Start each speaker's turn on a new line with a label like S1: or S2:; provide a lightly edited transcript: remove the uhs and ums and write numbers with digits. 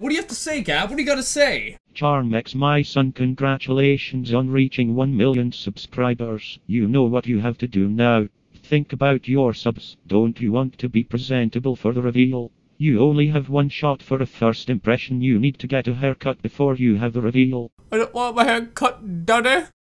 S1: What do you have to say, Gab? What do you gotta say?
S2: Charmx, my son, congratulations on reaching 1 million subscribers. You know what you have to do now. Think about your subs. Don't you want to be presentable for the reveal? You only have one shot for a first impression. You need to get a haircut before you have the reveal.
S1: I don't want my hair cut, Daddy.